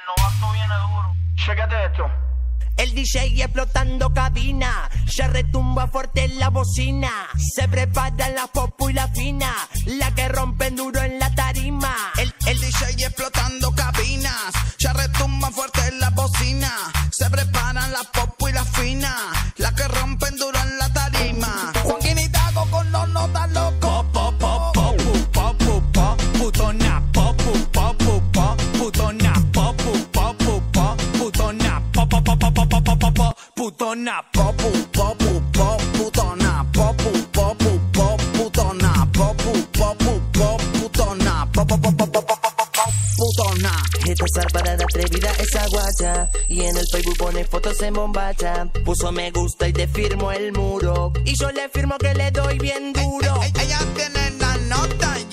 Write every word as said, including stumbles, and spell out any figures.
novato viene duro. Chécate esto. El D J explotando cabina, ya retumba fuerte en la bocina. Se preparan la popu y la fina, la que rompen duro en la tarima. El, el D J explotando cabinas, ya retumba fuerte en la bocina. Se preparan la popu y la fina, la que rompen duro en la tarima. Joaquín y Dago con los notas locos. Po, po, po, popu, popu, po, putona, popu, popu, po, putona, popu, popu, po, putona, po, po, po, po, po, po, po, po, po, putona, Popu, popu, po, putona, popu, popu, po, putona, popu, popu, po, putona, po, po, po, po, po, po, po, po, putona. Esta zarpada atrevida esa guacha, y en el Facebook pone fotos en bombacha. Puso me gusta y te firmo el muro, y yo le firmo que le doy bien duro. Ella tiene la nota,